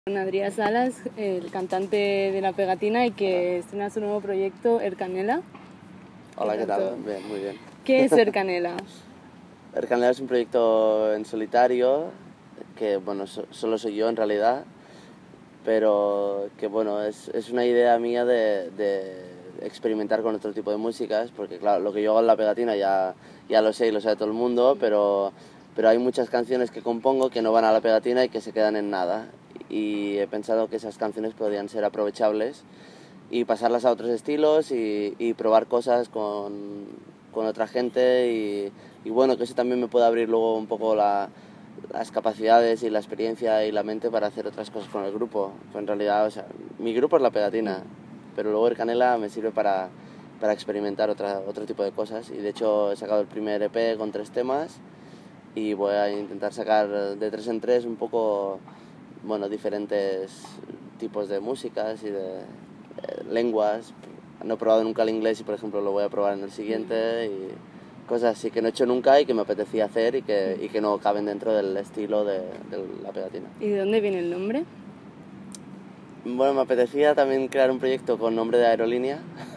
Con Adrià Salas, el cantante de La Pegatina y que estrena su nuevo proyecto, Ercanela. Hola, ¿qué tal? Bien, muy bien. ¿Qué es Ercanela? Ercanela es un proyecto en solitario que, bueno, solo soy yo en realidad, pero que, bueno, es una idea mía de experimentar con otro tipo de músicas, porque, claro, lo que yo hago en La Pegatina ya lo sé y lo sabe todo el mundo, pero hay muchas canciones que compongo que no van a La Pegatina y que se quedan en nada. Y he pensado que esas canciones podrían ser aprovechables y pasarlas a otros estilos y probar cosas con otra gente y bueno, que eso también me puede abrir luego un poco las capacidades y la experiencia y la mente para hacer otras cosas con el grupo. Pues en realidad, o sea, mi grupo es La Pegatina, pero luego Ercanela me sirve para experimentar otro tipo de cosas y de hecho he sacado el primer EP con 3 temas y voy a intentar sacar de 3 en 3 un poco, bueno, diferentes tipos de músicas y de lenguas. No he probado nunca el inglés y por ejemplo lo voy a probar en el siguiente y cosas así que no he hecho nunca y que me apetecía hacer y que no caben dentro del estilo de La Pegatina. ¿Y de dónde viene el nombre? Bueno, me apetecía también crear un proyecto con nombre de aerolínea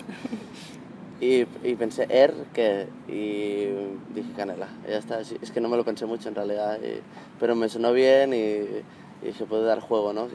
y pensé y dije Canela, y ya está. Es que no me lo pensé mucho en realidad, pero me sonó bien y dije puede dar juego, ¿no?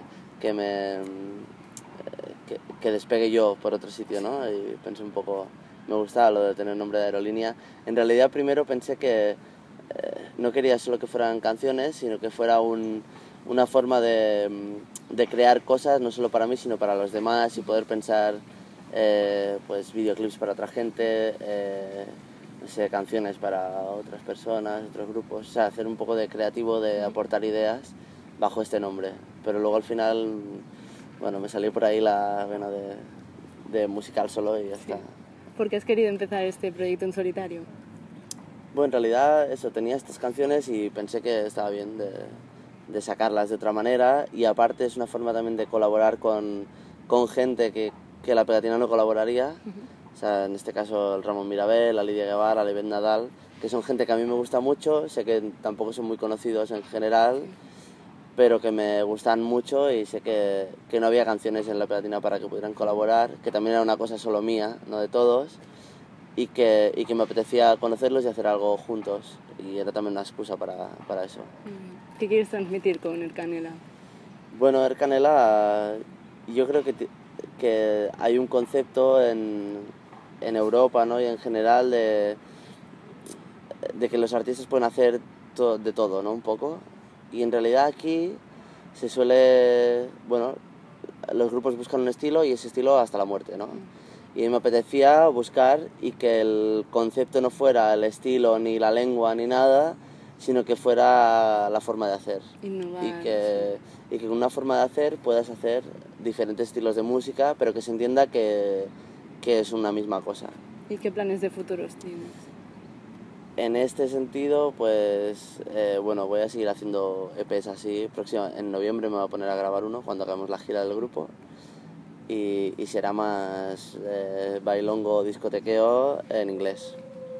Que despegue yo por otro sitio, ¿no? Y pensé un poco, me gustaba lo de tener nombre de aerolínea. En realidad primero pensé que no quería solo que fueran canciones, sino que fuera una forma de crear cosas, no solo para mí, sino para los demás y poder pensar pues videoclips para otra gente, no sé, canciones para otras personas, otros grupos, o sea, hacer un poco de creativo, de aportar ideas bajo este nombre. Pero luego al final, bueno, me salió por ahí la vena de musical solo y ya está. ¿Por qué has querido empezar este proyecto en solitario? Bueno, en realidad eso, tenía estas canciones y pensé que estaba bien de sacarlas de otra manera y aparte es una forma también de colaborar con gente que La Pegatina no colaboraría. O sea, en este caso el Ramón Mirabel, la Lidia Guevara, la Ivette Nadal, que son gente que a mí me gusta mucho, sé que tampoco son muy conocidos en general, pero que me gustan mucho y sé que no había canciones en La Pegatina para que pudieran colaborar, que también era una cosa solo mía, no de todos, y que me apetecía conocerlos y hacer algo juntos, y era también una excusa para eso. ¿Qué quieres transmitir con Ercanela? Bueno, Ercanela, yo creo que hay un concepto en Europa, ¿no? Y en general de que los artistas pueden hacer de todo, ¿no? Un poco. Y en realidad aquí se suele, bueno, los grupos buscan un estilo y ese estilo hasta la muerte, ¿no? Y me apetecía buscar y que el concepto no fuera el estilo, ni la lengua, ni nada, sino que fuera la forma de hacer. Innovar. Y que con una forma de hacer puedas hacer diferentes estilos de música, pero que se entienda que es una misma cosa. ¿Y qué planes de futuros tienes? En este sentido, pues, bueno, voy a seguir haciendo EPs así. En noviembre me voy a poner a grabar uno cuando hagamos la gira del grupo. Y será más bailongo, discotequeo en inglés.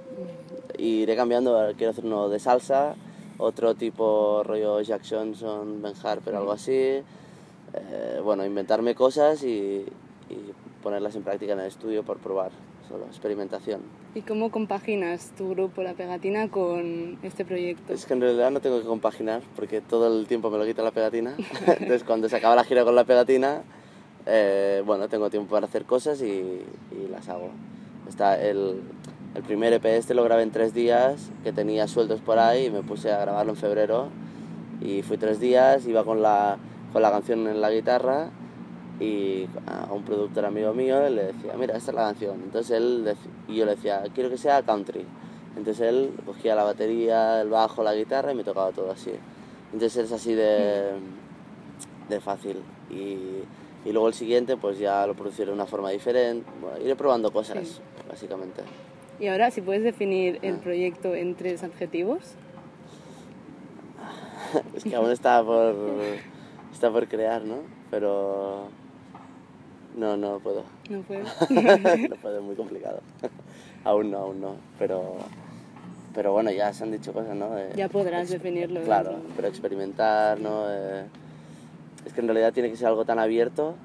Y iré cambiando, quiero hacer uno de salsa, otro tipo rollo Jack Johnson, Ben Harper, algo así. Bueno, inventarme cosas y ponerlas en práctica en el estudio por probar, solo experimentación. ¿Y cómo compaginas tu grupo La Pegatina con este proyecto? Es que en realidad no tengo que compaginar porque todo el tiempo me lo quita La Pegatina. Entonces cuando se acaba la gira con La Pegatina, bueno, tengo tiempo para hacer cosas y las hago. Está el primer EP este lo grabé en 3 días, que tenía sueltos por ahí y me puse a grabarlo en febrero. Y fui 3 días, iba con la canción en la guitarra y a un productor amigo mío le decía, mira, esta es la canción. Entonces y yo le decía, quiero que sea country. Entonces él cogía la batería, el bajo, la guitarra y me tocaba todo así. Entonces es así de fácil. Y luego el siguiente pues ya lo produciré de una forma diferente. Bueno, iré probando cosas, básicamente. Y ahora, si puedes definir el proyecto en 3 adjetivos. Es que aún está por crear, ¿no? Pero no puedo. No puedo. No puedo, es muy complicado. Aún no. Pero bueno, ya se han dicho cosas, ¿no? Ya podrás definirlo. Claro, pero experimentar, ¿no? es que en realidad tiene que ser algo tan abierto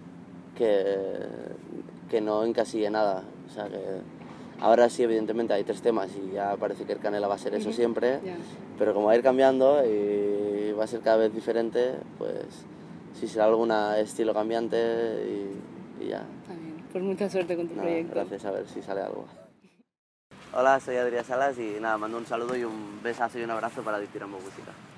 que no encasille nada. O sea, que ahora sí, evidentemente, hay 3 temas y ya parece que el Canela va a ser eso siempre, Ya. pero como va a ir cambiando y va a ser cada vez diferente, pues sí será algún estilo cambiante y ya. Está bien. Pues mucha suerte con tu Nada, proyecto. gracias, a ver si sale algo. Hola, soy Adrián Salas y nada, mando un saludo y un besazo y un abrazo para Dictiramo Música.